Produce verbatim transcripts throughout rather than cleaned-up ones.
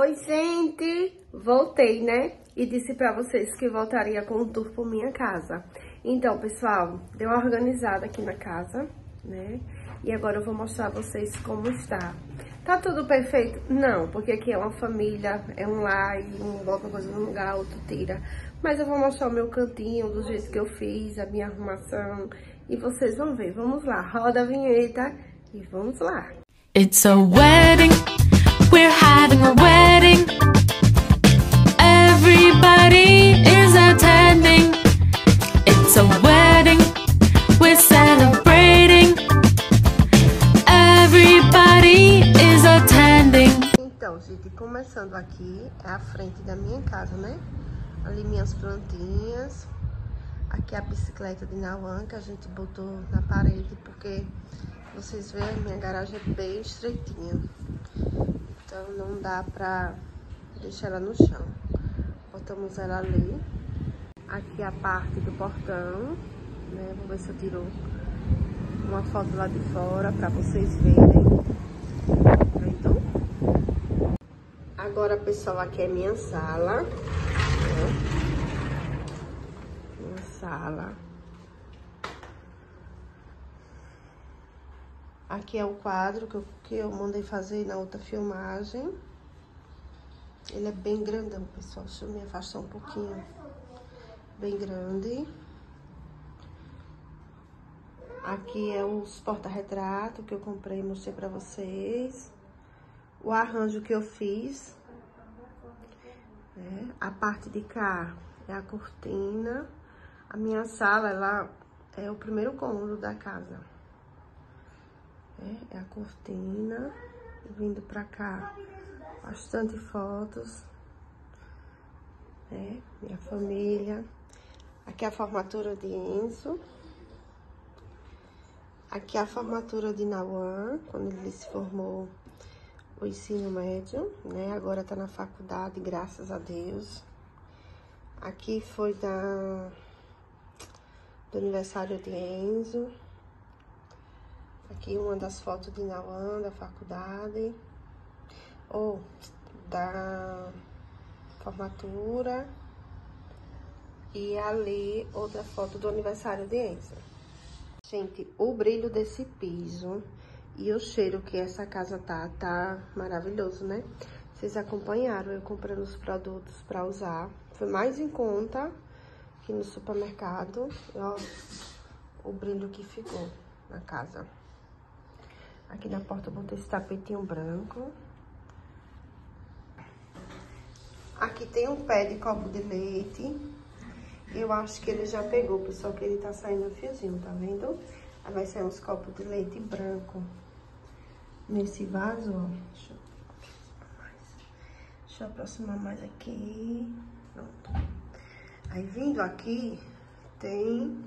Oi, gente! Voltei, né? E disse pra vocês que voltaria com um tour por minha casa. Então, pessoal, deu uma organizada aqui na casa, né? E agora eu vou mostrar a vocês como está. Tá tudo perfeito? Não, porque aqui é uma família, é um lar, e um bota uma coisa num lugar, outro tira. Mas eu vou mostrar o meu cantinho, do jeito que eu fiz, a minha arrumação. E vocês vão ver. Vamos lá, roda a vinheta e vamos lá. It's a wedding, we're having a wedding. Everybody is attending. It's a wedding, we're celebrating. Everybody is attending. Então, gente, começando aqui, é a frente da minha casa, né? Ali minhas plantinhas. Aqui a bicicleta de Nauan, que a gente botou na parede, porque vocês veem, minha garagem é bem estreitinha. Então não dá pra deixar ela no chão. Botamos ela ali. Aqui a parte do portão, né? Vou ver se eu tiro uma foto lá de fora pra vocês verem. Então, agora, pessoal, aqui é minha sala, né? Minha sala. Aqui é o quadro que eu, que eu mandei fazer na outra filmagem. Ele é bem grandão, pessoal. Deixa eu me afastar um pouquinho. Bem grande. Aqui é os porta-retrato que eu comprei e mostrei pra vocês. O arranjo que eu fiz. Né? A parte de cá é a cortina. A minha sala, ela é o primeiro cômodo da casa. É a cortina. Vindo pra cá, bastante fotos. É, minha família. Aqui é a formatura de Enzo. Aqui é a formatura de Nauan, quando ele se formou o ensino médio, né? Agora tá na faculdade, graças a Deus. Aqui foi da, do aniversário de Enzo. Aqui uma das fotos de Nauan, da faculdade. Ou da formatura. E ali outra foto do aniversário de Enzo. Gente, o brilho desse piso e o cheiro que essa casa tá, tá maravilhoso, né? Vocês acompanharam eu comprando os produtos pra usar. Foi mais em conta que no supermercado. Ó, o brilho que ficou na casa. Aqui na porta eu botei esse tapetinho branco. Aqui tem um pé de copo de leite. Eu acho que ele já pegou, pessoal, que ele tá saindo um fiozinho, tá vendo? Aí vai sair uns copos de leite branco nesse vaso, ó. Deixa eu aproximar mais. Deixa eu aproximar mais aqui. Pronto. Aí vindo aqui, tem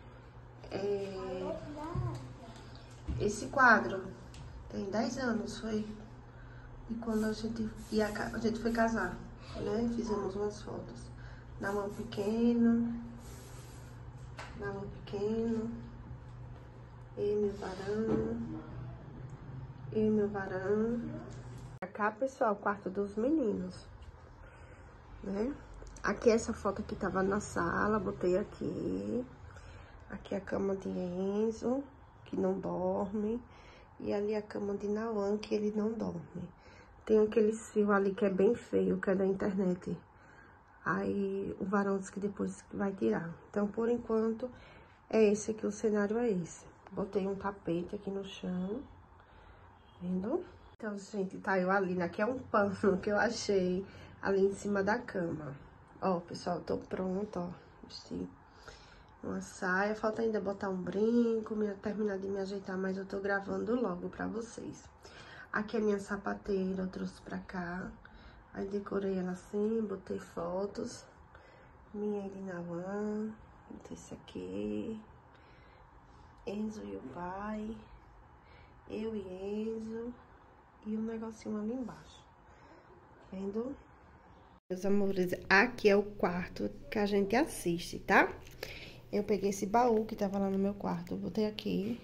é, esse quadro. Tem dez anos, foi. E quando a gente, ia, a gente foi casar, né? Fizemos umas fotos. Nauan pequeno, Nauan pequeno, e meu varão, e meu varão. Pra cá, pessoal, o quarto dos meninos, né? Aqui essa foto aqui tava na sala, botei aqui. Aqui a cama de Enzo, que não dorme. E ali a cama de Nauan, que ele não dorme. Tem aquele fio ali que é bem feio, que é da internet. Aí o varão disse que depois vai tirar. Então, por enquanto, é esse aqui, o cenário é esse. Botei um tapete aqui no chão, vendo? Então, gente, tá eu ali, né? Aqui é um pano que eu achei ali em cima da cama. Ó, pessoal, tô pronta, ó. Vesti uma saia. Falta ainda botar um brinco, me, terminar de me ajeitar, mas eu tô gravando logo pra vocês. Aqui é minha sapateira, eu trouxe pra cá. Aí decorei ela assim, botei fotos. Minha de Nauan. Botei isso aqui. Enzo e o pai. Eu e Enzo. E um negocinho ali embaixo. Vendo? Meus amores, aqui é o quarto que a gente assiste, tá? Eu peguei esse baú que tava lá no meu quarto. Botei aqui.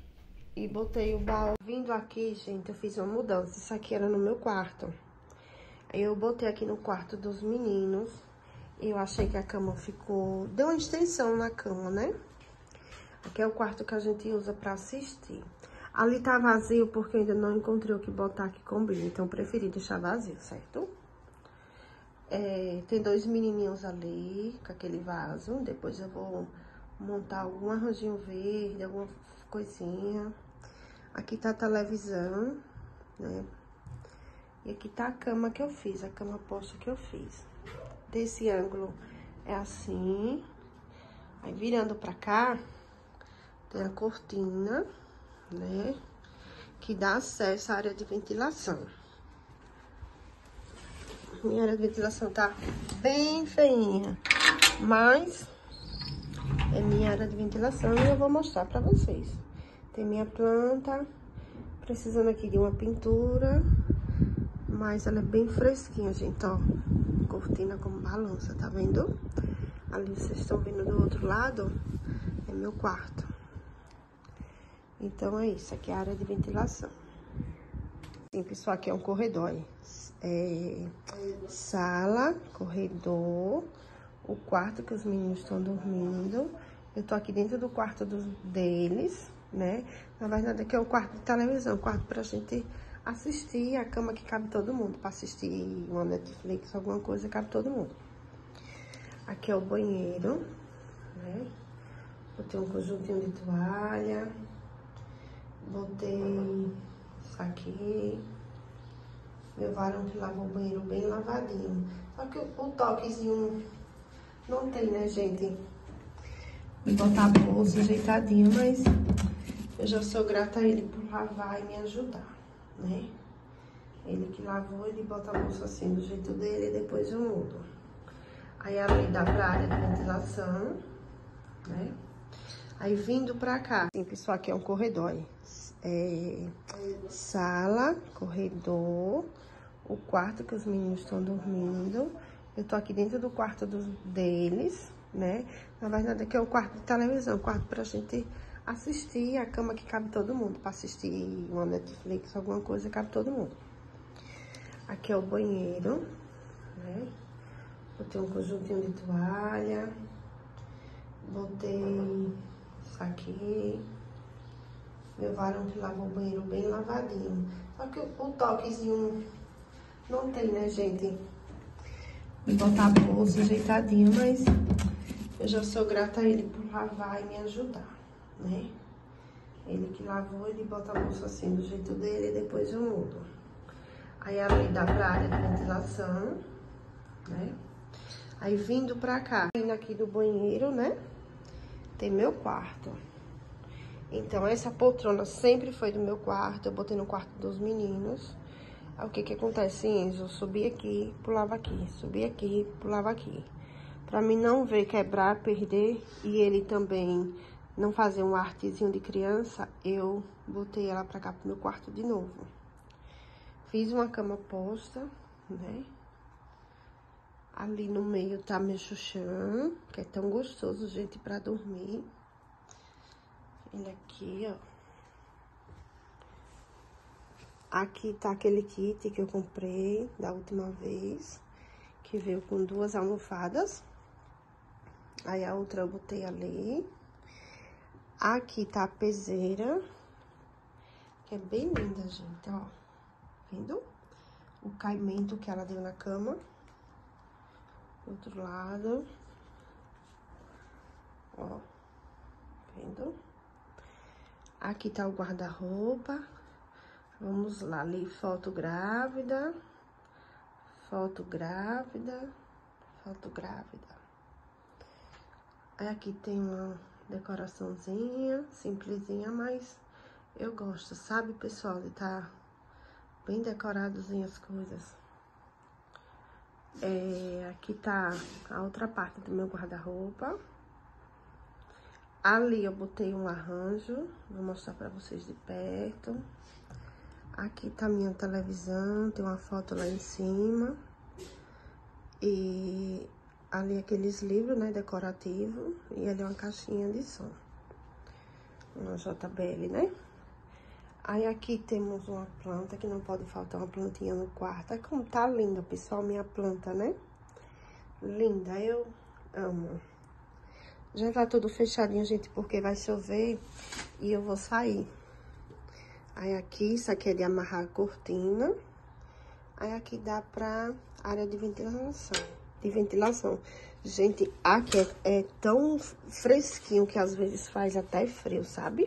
E botei o baú. Vindo aqui, gente, eu fiz uma mudança. Isso aqui era no meu quarto. Aí eu botei aqui no quarto dos meninos. Eu achei que a cama ficou... Deu uma extensão na cama, né? Aqui é o quarto que a gente usa pra assistir. Ali tá vazio porque eu ainda não encontrei o que botar que combina. Então, eu preferi deixar vazio, certo? É, tem dois menininhos ali, com aquele vaso. Depois eu vou montar algum arranjinho verde, alguma coisinha. Aqui tá a televisão, né? E aqui tá a cama que eu fiz, a cama posta que eu fiz. Desse ângulo é assim. Aí, virando pra cá, tem a cortina, né? Que dá acesso à área de ventilação. Minha área de ventilação tá bem feinha, mas é minha área de ventilação e eu vou mostrar pra vocês. Tem minha planta, precisando aqui de uma pintura, mas ela é bem fresquinha, gente, ó. Cortina como balança, tá vendo? Ali vocês estão vendo do outro lado, é meu quarto. Então é isso, aqui é a área de ventilação. Sim, pessoal, aqui é um corredor, aí. É sala, corredor, o quarto que os meninos estão dormindo. Eu tô aqui dentro do quarto dos, deles, né? Na verdade, aqui é o quarto de televisão, quarto pra gente assistir, a cama que cabe todo mundo, pra assistir uma Netflix, alguma coisa, cabe todo mundo. Aqui é o banheiro, né? Botei um conjuntinho de toalha, botei isso aqui. Levaram que lavou o banheiro bem lavadinho. Só que o, o toquezinho não tem, né, gente? Vou botar a bolsa ajeitadinho, mas eu já sou grata a ele por lavar e me ajudar, né? Ele que lavou, ele bota a bolsa assim do jeito dele e depois eu mudo. Aí ali dá pra área de ventilação, né? Aí vindo pra cá, assim, pessoal, aqui é um corredor, aí. É sala, corredor, o quarto que os meninos estão dormindo. Eu tô aqui dentro do quarto dos, deles, né? Na verdade, aqui é o quarto de televisão, quarto pra gente assistir, a cama que cabe todo mundo, pra assistir uma Netflix, alguma coisa, cabe todo mundo. Aqui é o banheiro, né? Botei um conjuntinho de toalha, botei isso aqui. Levaram que lavou o banheiro bem lavadinho. Só que o, o toquezinho não tem, né, gente? Vou botar a bolsa ajeitadinho, mas eu já sou grata a ele por lavar e me ajudar, né? Ele que lavou, ele bota a bolsa assim do jeito dele e depois eu mudo. Aí ali dá pra área de ventilação, né? Aí vindo pra cá, vindo aqui do banheiro, né? Tem meu quarto. Então, essa poltrona sempre foi do meu quarto, eu botei no quarto dos meninos. Aí, o que que acontece, Enzo? Eu subi aqui, pulava aqui, subi aqui, pulava aqui. Pra mim não ver quebrar, perder, e ele também não fazer um artezinho de criança, eu botei ela pra cá pro meu quarto de novo. Fiz uma cama posta, né? Ali no meio tá meu chuchã, que é tão gostoso, gente, pra dormir. Ele aqui, ó. Aqui tá aquele kit que eu comprei da última vez, que veio com duas almofadas. Aí a outra eu botei ali. Aqui tá a peseira, que é bem linda, gente, ó. Vendo? O caimento que ela deu na cama. Do outro lado. Ó. Vendo? Aqui tá o guarda-roupa. Vamos lá, ali, foto grávida, foto grávida, foto grávida. Aí aqui tem uma decoraçãozinha, simplesinha, mas eu gosto, sabe, pessoal, de tá bem decoradozinho as coisas. É, aqui tá a outra parte do meu guarda-roupa. Ali eu botei um arranjo, vou mostrar pra vocês de perto. Aqui tá minha televisão, tem uma foto lá em cima. E ali aqueles livros, né, decorativos. E ali uma caixinha de som. Uma J B L, né? Aí aqui temos uma planta, que não pode faltar uma plantinha no quarto. Olha como tá linda, pessoal, minha planta, né? Linda, eu amo. Já tá tudo fechadinho, gente, porque vai chover e eu vou sair. Aí aqui, isso aqui é de amarrar a cortina. Aí aqui dá pra área de ventilação. De ventilação. Gente, aqui é, é tão fresquinho que às vezes faz até frio, sabe?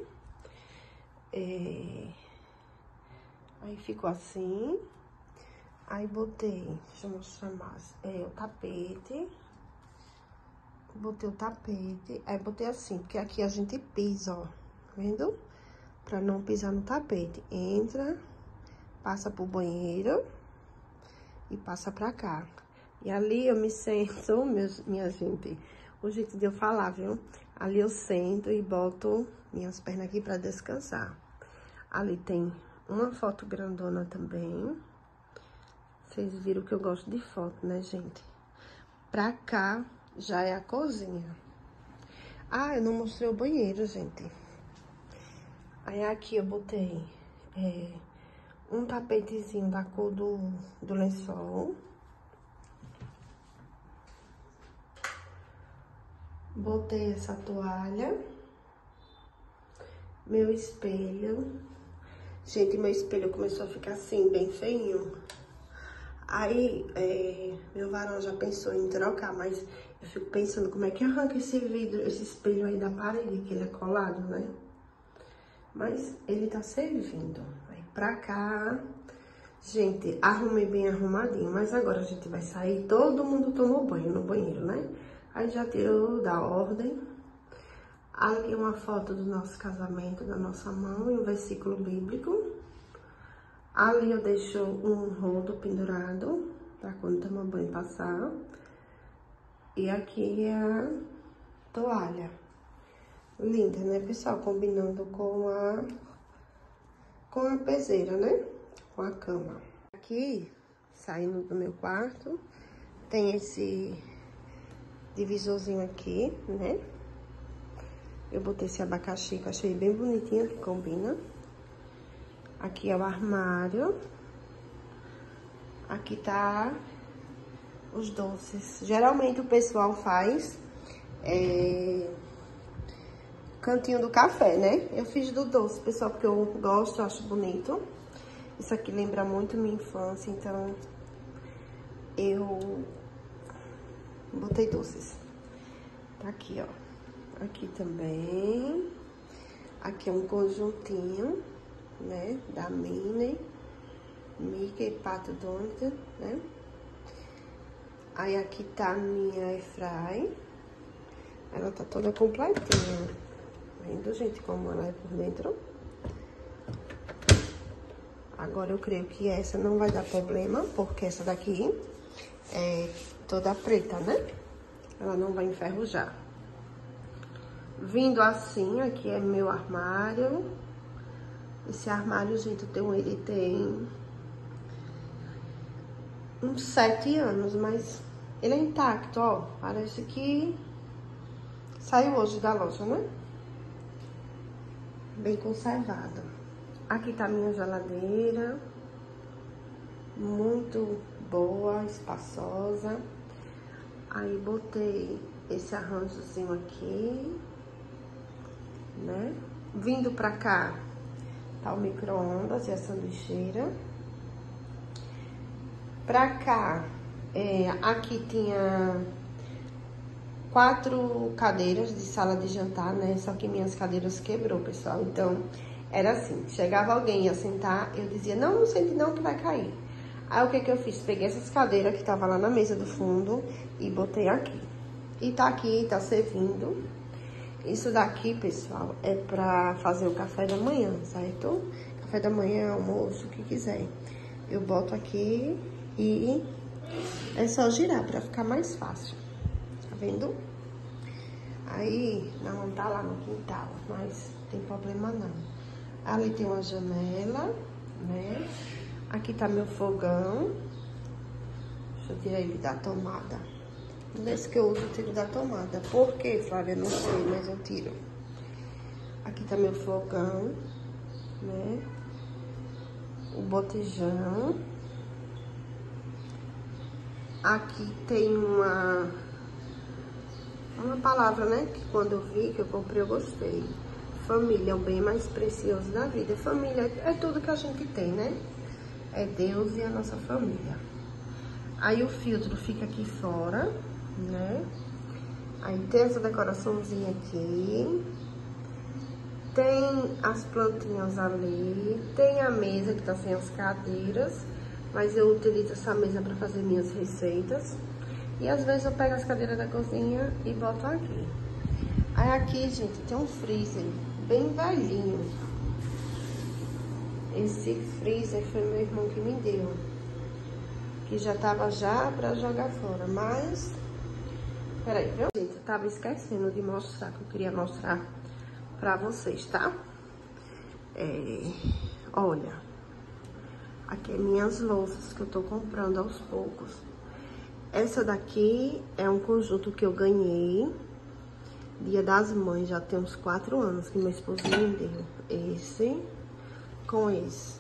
É... Aí ficou assim. Aí botei, deixa eu mostrar mais, é, o tapete. Botei o tapete, aí botei assim, porque aqui a gente pisa, ó, tá vendo? Pra não pisar no tapete. Entra, passa pro banheiro e passa pra cá. E ali eu me sento, meus, minha gente, o jeito de eu falar, viu? Ali eu sento e boto minhas pernas aqui pra descansar. Ali tem uma foto grandona também. Vocês viram que eu gosto de foto, né, gente? Pra cá já é a cozinha. Ah, eu não mostrei o banheiro, gente. Aí aqui eu botei é, um tapetezinho da cor do, do lençol. Botei essa toalha. Meu espelho. Gente, meu espelho começou a ficar assim, bem feinho. Aí, é, meu varão já pensou em trocar, mas eu fico pensando como é que arranca esse vidro, esse espelho aí da parede, que ele é colado, né? Mas ele tá servindo. Aí pra cá, gente, arrumei bem arrumadinho, mas agora a gente vai sair, todo mundo tomou banho no banheiro, né? Aí já tirou da ordem. Aqui uma foto do nosso casamento, da nossa mão, e um versículo bíblico. Ali eu deixo um rodo pendurado, pra quando tomar banho passar. E aqui é a toalha. Linda, né, pessoal? Combinando com a, com a peseira, né? Com a cama. Aqui, saindo do meu quarto, tem esse divisorzinho aqui, né? Eu botei esse abacaxi que eu achei bem bonitinho, que combina. Aqui é o armário. Aqui tá os doces. Geralmente o pessoal faz é, cantinho do café, né? Eu fiz do doce, pessoal, porque eu gosto, acho bonito. Isso aqui lembra muito minha infância, então eu botei doces. Tá aqui, ó. Aqui também. Aqui é um conjuntinho, né? Da Minnie, Mickey, Pato Donald, né? Aí aqui tá a minha airfry. Ela tá toda completinha. Vendo, gente, como ela é por dentro? Agora eu creio que essa não vai dar problema, porque essa daqui é toda preta, né? Ela não vai enferrujar. Vindo assim, aqui é meu armário. Esse armário, gente, eu tenho ele tem uns sete anos, mas ele é intacto, ó. Parece que saiu hoje da loja, né? Bem conservado. Aqui tá a minha geladeira. Muito boa, espaçosa. Aí botei esse arranjozinho aqui, né? Vindo pra cá, tá o micro-ondas e a sanduicheira. Pra cá, é, aqui tinha quatro cadeiras de sala de jantar, né? Só que minhas cadeiras quebrou, pessoal. Então, era assim, chegava alguém e ia sentar, eu dizia, não, não sente não que vai cair. Aí, o que que eu fiz? Peguei essas cadeiras que tava lá na mesa do fundo e botei aqui. E tá aqui, tá servindo. Isso daqui, pessoal, é pra fazer o café da manhã, certo? Café da manhã, almoço, o que quiser. Eu boto aqui e é só girar pra ficar mais fácil. Tá vendo? Aí, não tá lá no quintal, mas não tem problema não. Ali tem uma janela, né? Aqui tá meu fogão. Deixa eu tirar ele da tomada. Nesse que eu uso, eu tiro da tomada. Por quê, Flávia? Não sei, mas eu tiro. Aqui tá meu fogão, né? o botijão. Aqui tem uma, uma palavra, né? Que quando eu vi, que eu comprei, eu gostei. Família é o bem mais precioso da vida. Família é tudo que a gente tem, né? É Deus e a nossa família. Aí o filtro fica aqui fora, né? Aí tem essa decoraçãozinha aqui. Tem as plantinhas ali. Tem a mesa que tá sem as cadeiras. Mas eu utilizo essa mesa para fazer minhas receitas. E às vezes eu pego as cadeiras da cozinha e boto aqui. Aí aqui, gente, tem um freezer bem velhinho. Esse freezer foi meu irmão que me deu. Que já tava já pra jogar fora, mas... Peraí, viu? Gente, eu tava esquecendo de mostrar, que eu queria mostrar pra vocês, tá? É... Olha... Aqui é minhas louças que eu tô comprando aos poucos. Essa daqui é um conjunto que eu ganhei Dia das Mães, já tem uns quatro anos que meu esposo me deu. Esse com esse.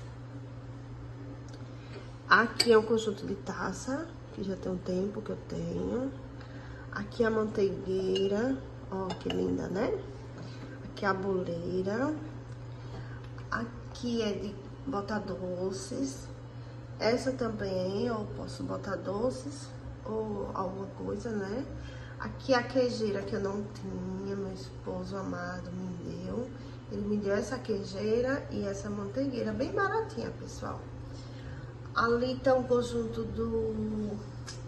Aqui é um conjunto de taça, que já tem um tempo que eu tenho. Aqui é a manteigueira, ó que linda, né? Aqui é a boleira. Aqui é de botar doces. Essa também eu posso botar doces ou alguma coisa, né? Aqui a queijeira que eu não tinha, meu esposo amado me deu. Ele me deu essa queijeira e essa manteigueira, bem baratinha, pessoal. Ali tá um conjunto do...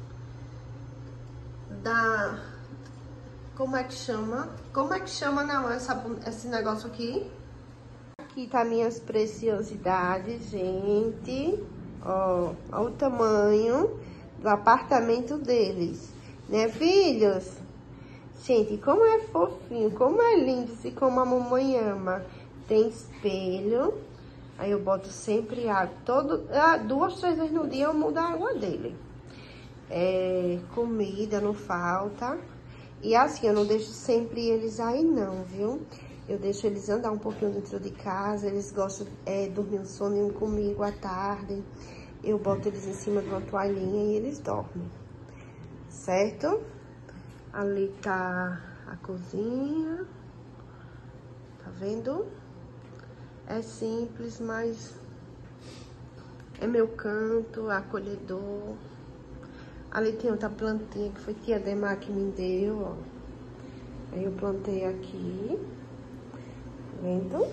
Da... Como é que chama? Como é que chama, não, essa, esse negócio aqui? Aqui tá minhas preciosidades, gente. Ó, ó o tamanho do apartamento deles, né, filhos? Gente, como é fofinho, como é lindo, e como a mamãe ama. Tem espelho. Aí eu boto sempre água. Todo, duas, três vezes no dia eu mudo a água dele. É, comida não falta. E assim, eu não deixo sempre eles aí não, viu? Eu deixo eles andar um pouquinho dentro de casa, eles gostam de é, dormir um soninho comigo à tarde. Eu boto eles em cima de uma toalhinha e eles dormem, certo? Ali tá a cozinha, tá vendo? É simples, mas é meu canto, acolhedor. Ali tem outra plantinha que foi tia Demar que me deu, ó. Aí eu plantei aqui. Vendo?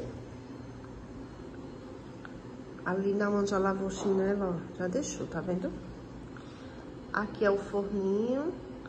Ali na onde já lavou o chinelo, ó, já deixou, tá vendo? Aqui é o forninho.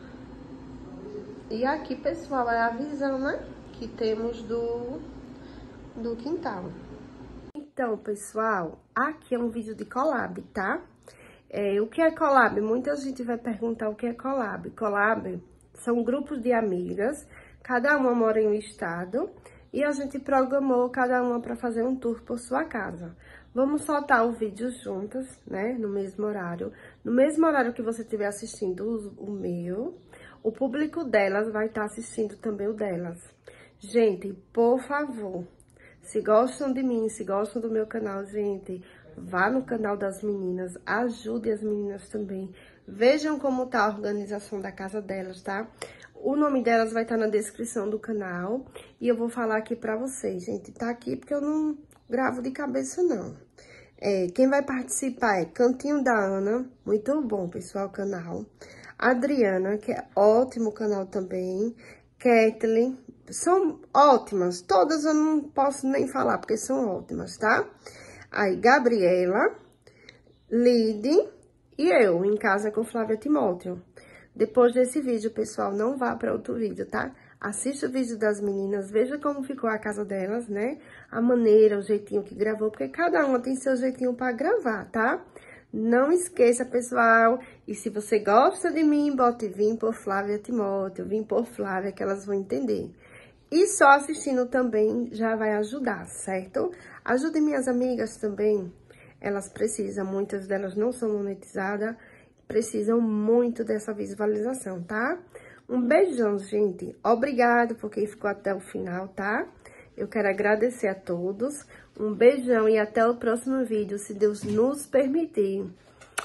E aqui, pessoal, é a visão, né? Que temos do, do quintal. Então, pessoal, aqui é um vídeo de collab, tá? É, o que é collab? Muita gente vai perguntar o que é collab. Collab são grupos de amigas, cada uma mora em um estado. E a gente programou cada uma para fazer um tour por sua casa. Vamos soltar o vídeo juntas, né? No mesmo horário. No mesmo horário que você estiver assistindo o meu, o público delas vai estar assistindo também o delas. Gente, por favor, se gostam de mim, se gostam do meu canal, gente, vá no canal das meninas, ajude as meninas também. Vejam como tá a organização da casa delas, tá? O nome delas vai estar na descrição do canal. E eu vou falar aqui pra vocês, gente. Tá aqui porque eu não gravo de cabeça, não. É, quem vai participar é Cantinho da Ana. Muito bom, pessoal, o canal. Adriana, que é ótimo canal também. Kathleen. São ótimas. Todas eu não posso nem falar, porque são ótimas, tá? Aí, Gabriela, Lide e eu, em casa com Flávia Timóteo. Depois desse vídeo, pessoal, não vá para outro vídeo, tá? Assista o vídeo das meninas, veja como ficou a casa delas, né? A maneira, o jeitinho que gravou, porque cada uma tem seu jeitinho para gravar, tá? Não esqueça, pessoal, e se você gosta de mim, bote Vim por Flávia Timóteo, Vim por Flávia, que elas vão entender. E só assistindo também já vai ajudar, certo? Ajude minhas amigas também, elas precisam, muitas delas não são monetizadas, precisam muito dessa visualização, tá? Um beijão, gente. Obrigado por quem ficou até o final, tá? Eu quero agradecer a todos. Um beijão e até o próximo vídeo, se Deus nos permitir.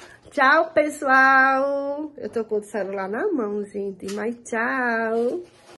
Tchau, pessoal! Eu tô com o celular na mão, gente, mas tchau!